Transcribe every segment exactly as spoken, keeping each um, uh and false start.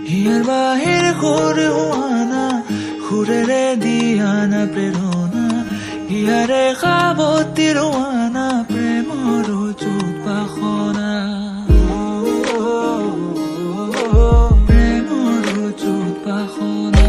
হিয়াৰ বাহিৰ সুৰ হোৱানা সুৰেৰে দিয়ানা প্ৰেৰণা হিয়াৰে সাৱতি ৰোৱানা প্ৰেমৰ যুত বাসনা প্ৰেমৰ যুত বাসনা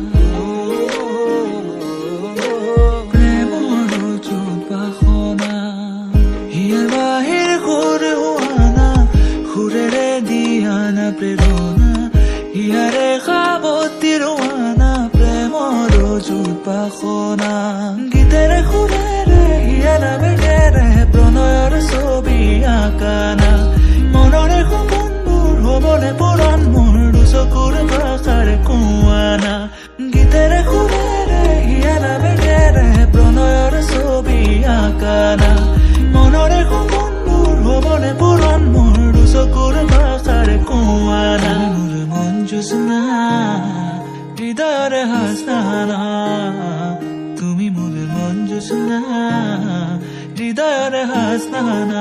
প্ৰেমৰ যুত বাসনা হিয়াৰ বাহিৰ সুৰ হোৱানা সুৰেৰে দিয়ানা প্ৰেৰণা হিয়াৰে সাৱতি ৰোৱানা প্ৰেমৰ যুত বাসনা গীতেৰে সুৰেৰে হিয়াৰা বেগেৰে প্ৰণয়ৰ ছবি আঁকানা মনৰে সপোনবোৰ হ'বলে পুৰণ মোৰ দুচকুৰ ভাষাৰে কোৱানা গীতেৰে সুৰেৰে হিয়াৰা বেগেৰে প্ৰণয়ৰ ছবি আঁকানা মনৰে সপোনবোৰ হ'বলে পুৰণ মোৰ দুচকুৰ ভাষাৰে কোৱানা জোৎস্না হৃদয়ৰে হাসনা তুমি মোৰ মন জোৎস্না হৃদয়ৰে হাসনা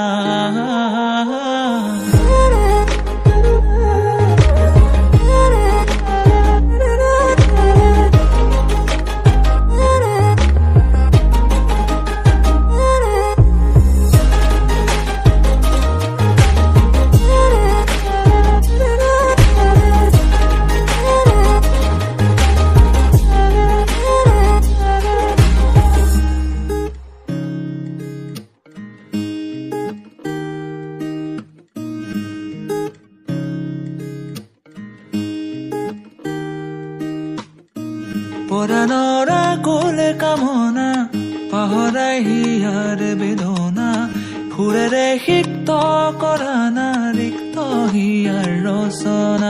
পৰাণৰা কোলে কামনা পাহৰাই হিয়াৰ বেদনা সুৰেৰে সিক্ত কৰানা ৰিক্ত হিয়াৰ ৰচনা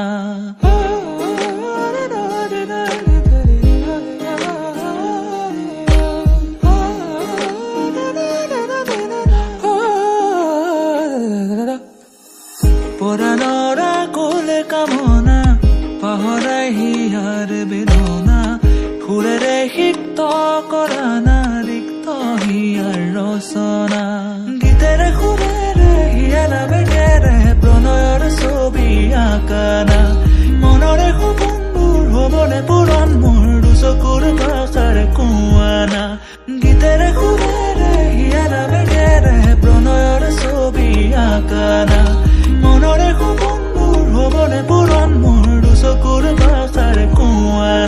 পৰাণৰা কোলে কামনা পাহৰাই হিয়াৰ বেদনা সুৰেৰে সিক্ত কৰানা ৰিক্ত হিয়াৰ ৰচনা গীতেৰে সুৰেৰে হিয়াৰা বেগেৰে প্ৰণয়ৰ ছবি আঁকানা মনৰে সপোনবোৰ হ'বলে পুৰণ মোৰ দুচকুৰ ভাষাৰে কোৱানা গীতেৰে সুৰেৰে হিয়াৰা বেগেৰে প্ৰণয়ৰ ছবি আঁকানা মনৰে সপোনবোৰ হ'বলে পুৰণ মোৰ দুচকুৰ ভাষাৰে কোৱানা